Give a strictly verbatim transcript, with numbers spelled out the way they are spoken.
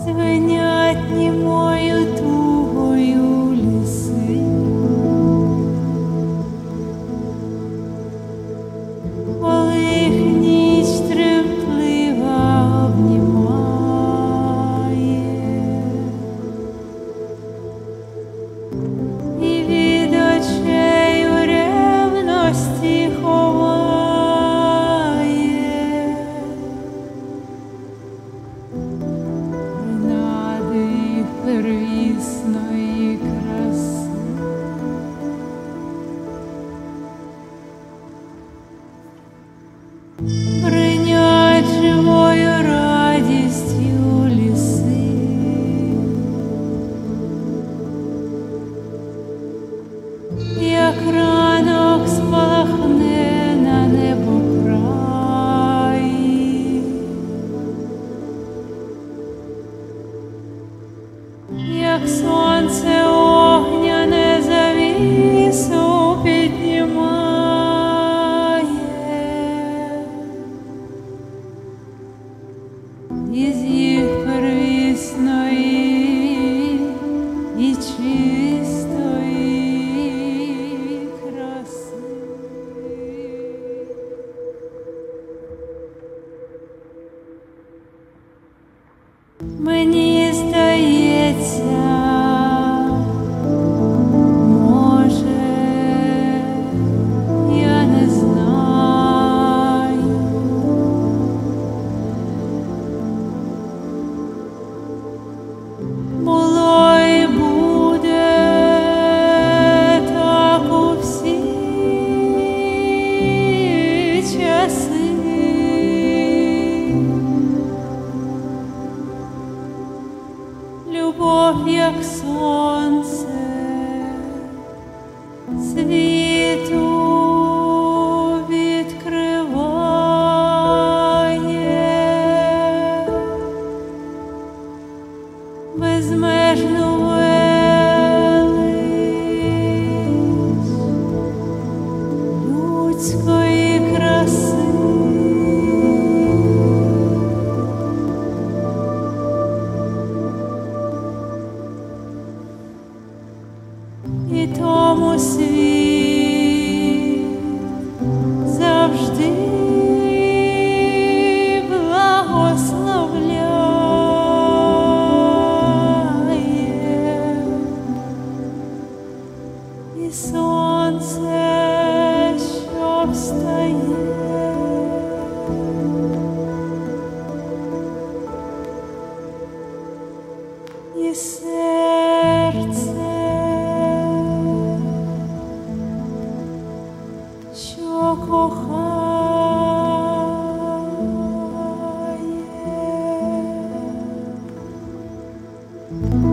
звенять німою тугою ліси, коли їх ніч тремтлива обнімає, і від очей у ревності ховає принади первісної краси. Бринять живою радістю ліси, як ранок спалахне на небокраї, як сонце огняне завісу піднімає, із їх первісної і чистої краси. Мені здається, може, я не знаю, було і буде так у всі часи. Любов, як сонце, світу відкриває безмежну велич людської краси. І тому світ завжди благословляє, і сонце, що встає, і серце, що кохає.